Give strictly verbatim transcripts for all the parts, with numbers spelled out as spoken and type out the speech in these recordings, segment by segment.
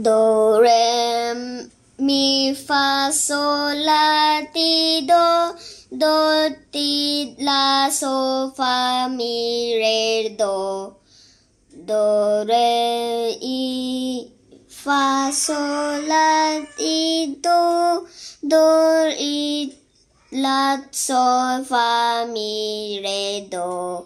Do, re, mi, fa, sol, la, ti, do. Do, ti, la, so, fa, mi, re, do. Do, re, i, fa, sol, la, ti, do. Do, i, la, so, fa, mi, re, do.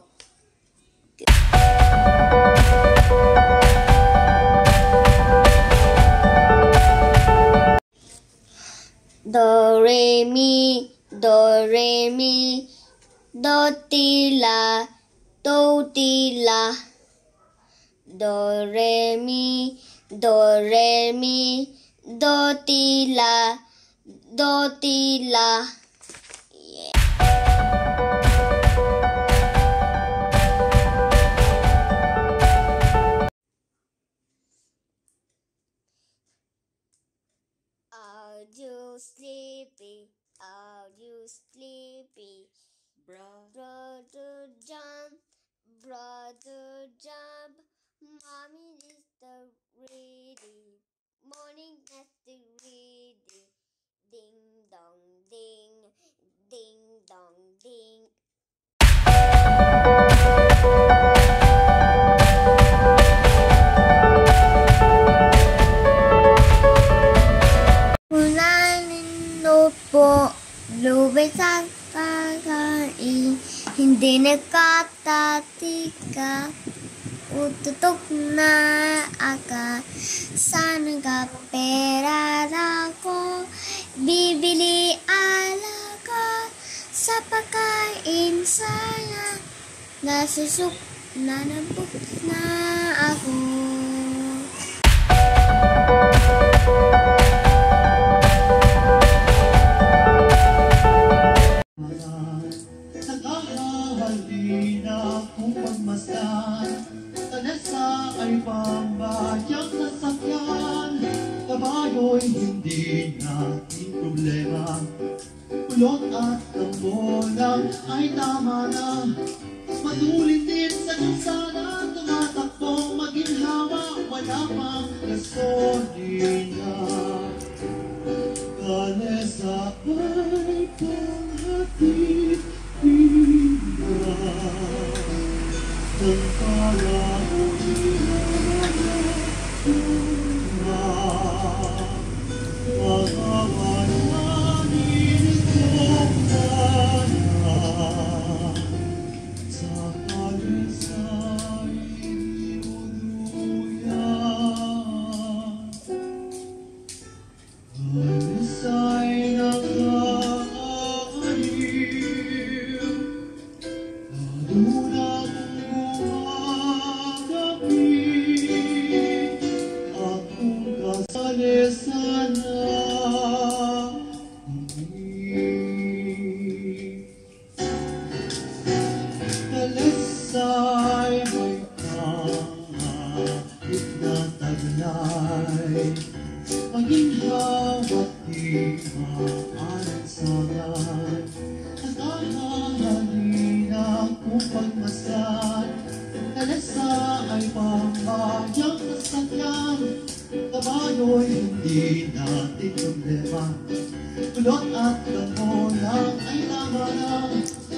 Do, re, mi, do, re, mi, do, ti, la, do, ti, la. Do, re, mi, do, re, mi, do, ti, la, do, ti, la. Yeah. Are you sleepy? Are you sleepy? Brother jump, brother jump. Mommy is the ready. Morning is the ready. Ding dong ding, ding dong ding. Po, lubay sa kakain, hindi nakatatika, ututok na aga, sana ka pera ako, bibili alaga, sa pagkain sana, nasusuk na nabuk na ako. Kabayo'y hindi natin problema. Kulot at tambolang ay tama na. Matulin din sa kalsada, tumatakbo maginhawa, wala pang gasolina. Kalesa ay panghatid pina ng palamunin. Maginhawat di maaring salan, at ahahalina kung pagmasdan. Kalesa ay pambayang nasakyan, kabayo'y hindi natin problema. Kulot at damon lang ay tama na.